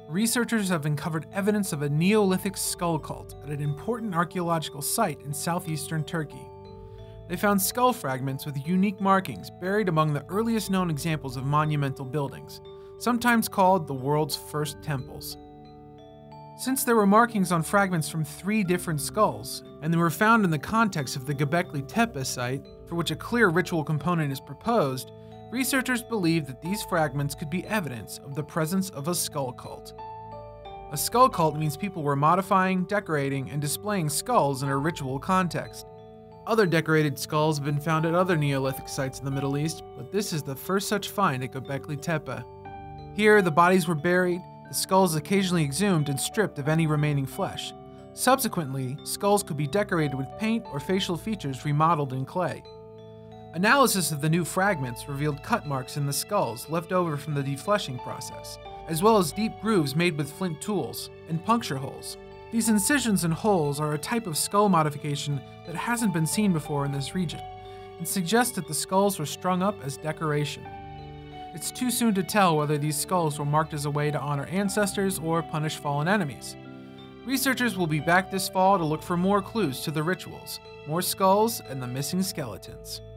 researchers have uncovered evidence of a Neolithic skull cult at an important archaeological site in southeastern Turkey. They found skull fragments with unique markings buried among the earliest known examples of monumental buildings, sometimes called the world's first temples. Since there were markings on fragments from 3 different skulls, and they were found in the context of the Göbekli Tepe site, for which a clear ritual component is proposed, researchers believe that these fragments could be evidence of the presence of a skull cult. A skull cult means people were modifying, decorating, and displaying skulls in a ritual context. Other decorated skulls have been found at other Neolithic sites in the Middle East, but this is the first such find at Göbekli Tepe. Here, the bodies were buried, the skulls occasionally exhumed and stripped of any remaining flesh. Subsequently, skulls could be decorated with paint or facial features remodeled in clay. Analysis of the new fragments revealed cut marks in the skulls left over from the defleshing process, as well as deep grooves made with flint tools and puncture holes. These incisions and holes are a type of skull modification that hasn't been seen before in this region, and suggest that the skulls were strung up as decoration. It's too soon to tell whether these skulls were marked as a way to honor ancestors or punish fallen enemies. Researchers will be back this fall to look for more clues to the rituals, more skulls, and the missing skeletons.